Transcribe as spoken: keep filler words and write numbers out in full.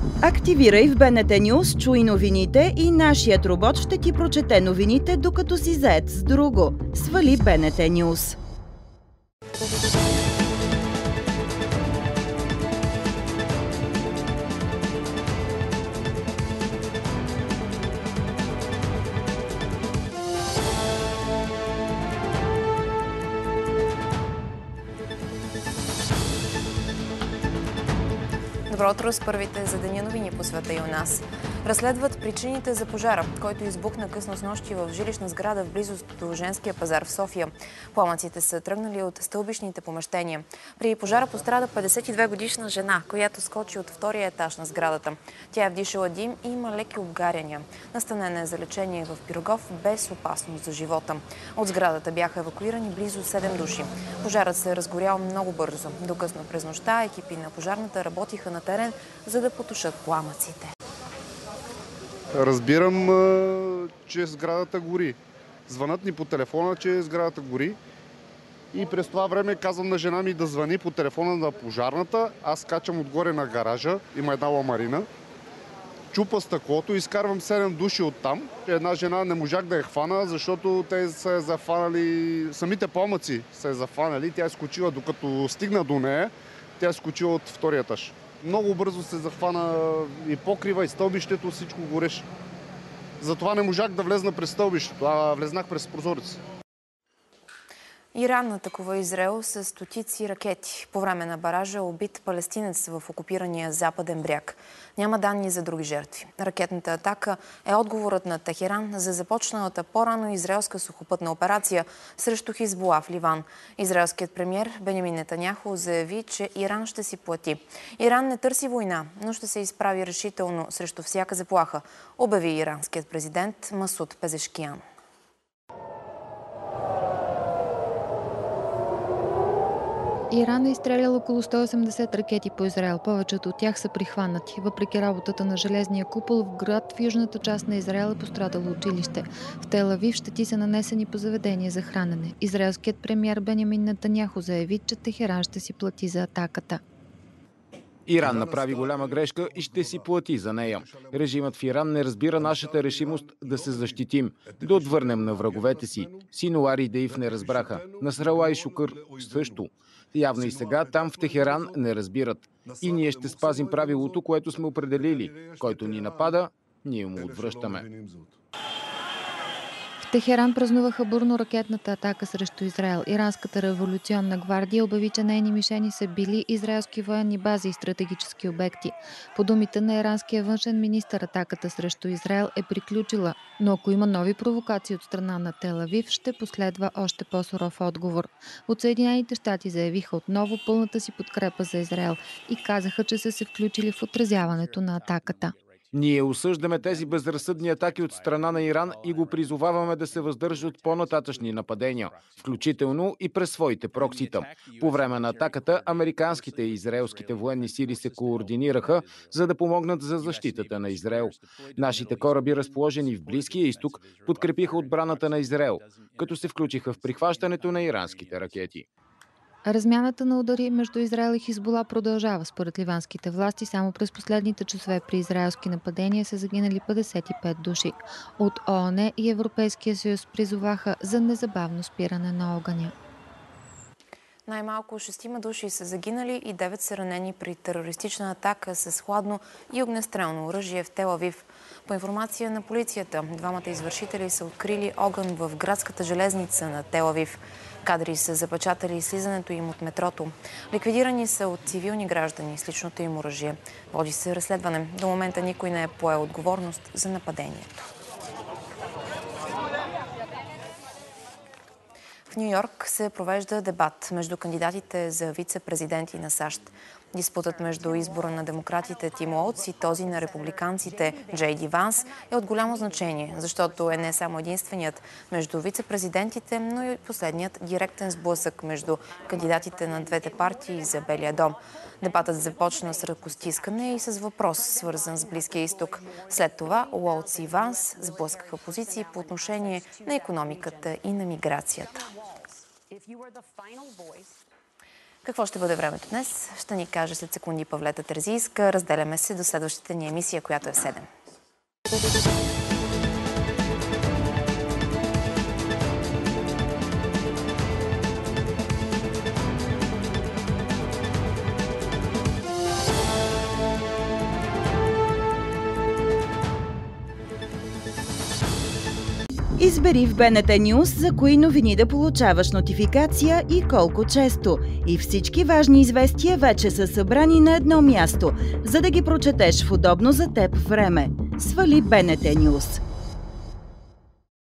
Активирай в БНТ News, чуй новините и нашият робот ще ти прочете новините, докато си зает с друго. Свали БНТ News. Добро утро с първите за деня новини по света и у нас. Разследват причините за пожара, който избухна късно снощи в жилищна сграда в близост до Женския пазар в София. Пламъците са тръгнали от стълбищните помещения. При пожара пострада петдесет и две годишна жена, която скочи от втория етаж на сградата. Тя е вдишала дим и има леки обгаряния. Настанена е за лечение в Пирогов без опасност за живота. От сградата бяха евакуирани близо седем души. Пожарът се е разгорял много бързо. До късно през нощта екипи на пожарната работиха на терен, за да потушат пламъците. Разбирам, че сградата гори. Звънат ни по телефона, че сградата гори. И през това време казвам на жена ми да звъни по телефона на пожарната. Аз качам отгоре на гаража, има една ламарина. Чупа стъклото, изкарвам седем души оттам. Една жена не можах да я хвана, защото те са зафанали, самите пламъци са я зафанали. Тя е скочила, докато стигна до нея, тя е скочила от втория етаж. Много бързо се захвана и покрива, и стълбището, всичко гореше. Затова не можах да влезна през стълбището, а влезнах през прозорец. Иран атакува Израел с стотици ракети. По време на баража е убит палестинец в окупирания Западен бряг. Няма данни за други жертви. Ракетната атака е отговорът на Техеран за започналата по-рано израелска сухопътна операция срещу Хизбула в Ливан. Израелският премиер Бенямин Нетаняху заяви, че Иран ще си плати. Иран не търси война, но ще се изправи решително срещу всяка заплаха, обяви иранският президент Масуд Пезешкиян. Иран е изстрелял около сто и осемдесет ракети по Израел. Повечето от тях са прихванати. Въпреки работата на железния купол, в град в южната част на Израел е пострадало училище. В Тел Авив щети са нанесени по заведение за хранене. Израелският премиер Бенямин Нетаняху заяви, че Техеран ще си плати за атаката. Иран направи голяма грешка и ще си плати за нея. Режимът в Иран не разбира нашата решимост да се защитим, да отвърнем на враговете си. Синуар и Деив не разбраха. Насрала и Шукър също. Явно и сега там в Техеран не разбират. И ние ще спазим правилото, което сме определили. Който ни напада, ние му отвръщаме. В Техеран празнуваха бурно ракетната атака срещу Израел. Иранската революционна гвардия обяви, че нейни мишени са били израелски военни бази и стратегически обекти. По думите на иранския външен министър, атаката срещу Израел е приключила, но ако има нови провокации от страна на Тел Авив, ще последва още по-суров отговор. От Съединените щати заявиха отново пълната си подкрепа за Израел и казаха, че са се включили в отразяването на атаката. Ние осъждаме тези безразсъдни атаки от страна на Иран и го призоваваме да се въздържа от по-нататъчни нападения, включително и през своите проксита. По време на атаката американските и израелските военни сили се координираха, за да помогнат за защитата на Израел. Нашите кораби, разположени в Близкия изток, подкрепиха отбраната на Израел, като се включиха в прихващането на иранските ракети. Размяната на удари между Израел и Хизбула продължава. Според ливанските власти, само през последните часове при израелски нападения са загинали петдесет и пет души. От ООН и Европейския съюз призоваха за незабавно спиране на огъня. Най-малко шестима души са загинали и девет са ранени при терористична атака с хладно и огнестрелно оръжие в Тел Авив. По информация на полицията, двамата извършители са открили огън в градската железница на Тел Авив. Кадри са запечатали слизането им от метрото. Ликвидирани са от цивилни граждани с личното им оръжие. Води се разследване. До момента никой не е поел отговорност за нападението. В Ню Йорк се провежда дебат между кандидатите за вице-президенти на САЩ. Диспутът между избора на демократите Тим Уолтс и този на републиканците Джей Ди Ванс е от голямо значение, защото е не само единственият между вице-президентите, но и последният директен сблъсък между кандидатите на двете партии за Белия дом. Дебатът започна с ръкостискане и с въпрос, свързан с Близкия изток. След това Уолтс и Ванс сблъскаха позиции по отношение на икономиката и на миграцията. Какво ще бъде времето днес? Ще ни каже след секунди Павлета Терзийска. Разделяме се до следващата ни емисия, която е в седем. Избери в БНТ Нюз за кои новини да получаваш нотификация и колко често. И всички важни известия вече са събрани на едно място, за да ги прочетеш в удобно за теб време. Свали БНТ Нюз.